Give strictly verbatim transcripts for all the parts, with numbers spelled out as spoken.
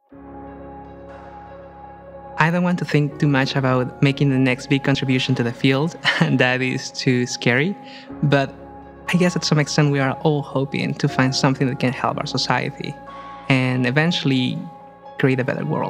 I don't want to think too much about making the next big contribution to the field, and that is too scary. But I guess at some extent we are all hoping to find something that can help our society and eventually create a better world.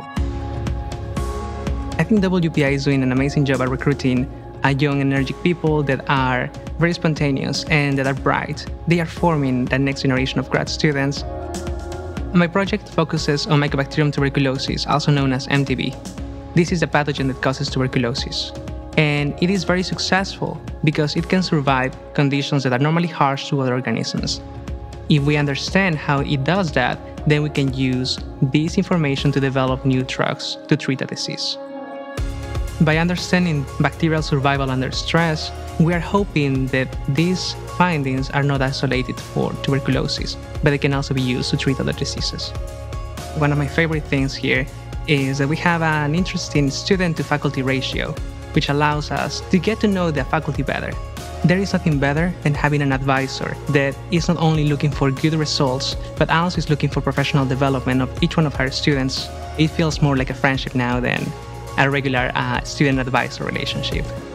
I think W P I is doing an amazing job at recruiting uh, young, energetic people that are very spontaneous and that are bright. They are forming the next generation of grad students. My project focuses on Mycobacterium tuberculosis, also known as M T B. This is a pathogen that causes tuberculosis. And it is very successful because it can survive conditions that are normally harsh to other organisms. If we understand how it does that, then we can use this information to develop new drugs to treat the disease. By understanding bacterial survival under stress, we are hoping that these findings are not isolated for tuberculosis, but they can also be used to treat other diseases. One of my favorite things here is that we have an interesting student-to-faculty ratio, which allows us to get to know the faculty better. There is nothing better than having an advisor that is not only looking for good results, but also is looking for professional development of each one of our students. It feels more like a friendship now than a regular uh, student-advisor relationship.